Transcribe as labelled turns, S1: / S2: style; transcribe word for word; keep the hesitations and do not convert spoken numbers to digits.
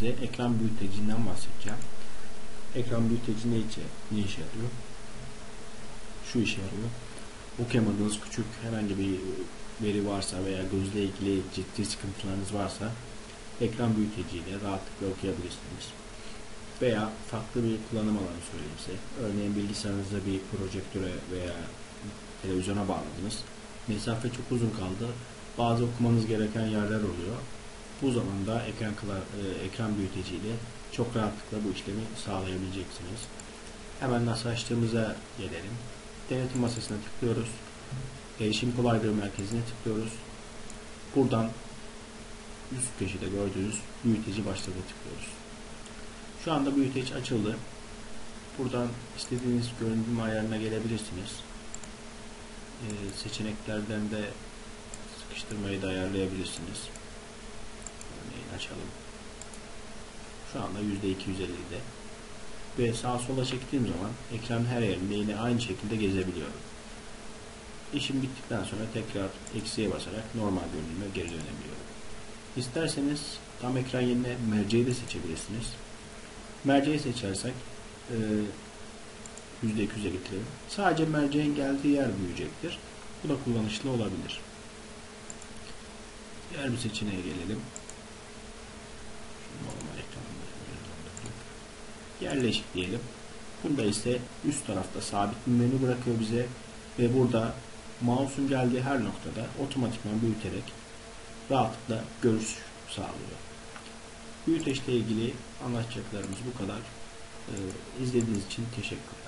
S1: size ekran büyütecinden bahsedeceğim. Ekran büyüteci ne işe, ne işe yarıyor? Şu işe yarıyor. Okuyamadığınız küçük herhangi bir veri varsa veya gözle ilgili ciddi sıkıntılarınız varsa ekran büyüteciyle rahatlıkla okuyabilirsiniz. Veya farklı bir kullanım alanı söyleyeyim size. Örneğin bilgisayarınızda bir projektöre veya televizyona bağladınız. Mesafe çok uzun kaldı. Bazı okumanız gereken yerler oluyor. Bu zaman da ekran, ekran büyüteciyle çok rahatlıkla bu işlemi sağlayabileceksiniz. Hemen nasıl açtığımıza gelelim. Denetim masasına tıklıyoruz. Erişim kolaylığı merkezine tıklıyoruz. Buradan üst köşede gördüğünüz büyüteci başlığı tıklıyoruz. Şu anda büyüteç açıldı. Buradan istediğiniz görünüm ayarına gelebilirsiniz. Ee, seçeneklerden de sıkıştırmayı da ayarlayabilirsiniz. Örneğin açalım. Şu anda yüzde iki yüz elli'de. Ve sağa sola çektiğim zaman ekranın her yerinde yine aynı şekilde gezebiliyorum. İşim bittikten sonra tekrar eksiye basarak normal görünüme geri dönebiliyorum. İsterseniz tam ekran yerine merceği de seçebilirsiniz. Merceği seçersek yüzde iki yüze getirelim. Sadece merceğin geldiği yer büyüyecektir. Bu da kullanışlı olabilir. Diğer bir seçeneğe gelelim. Normal ekranımda yerleşik diyelim. Bunda ise üst tarafta sabit bir menü bırakıyor bize ve burada mouse'un geldiği her noktada otomatikman büyüterek rahatlıkla görüş sağlıyor. Büyüteçle ilgili anlatacaklarımız bu kadar. Ee, izlediğiniz için teşekkür ederim.